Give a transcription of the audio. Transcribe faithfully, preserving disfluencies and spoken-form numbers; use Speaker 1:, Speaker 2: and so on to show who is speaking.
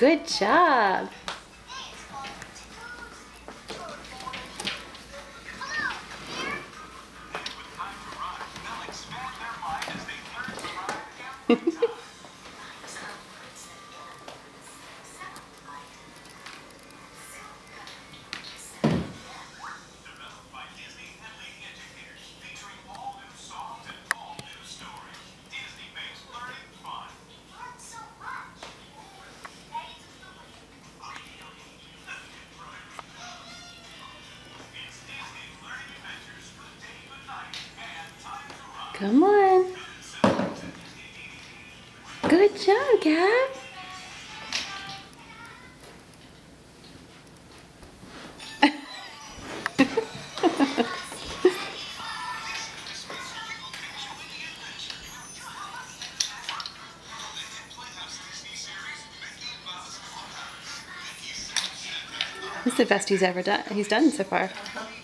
Speaker 1: Good job. Come on. Good job, Gav. This is the best he's ever done. He's done so far.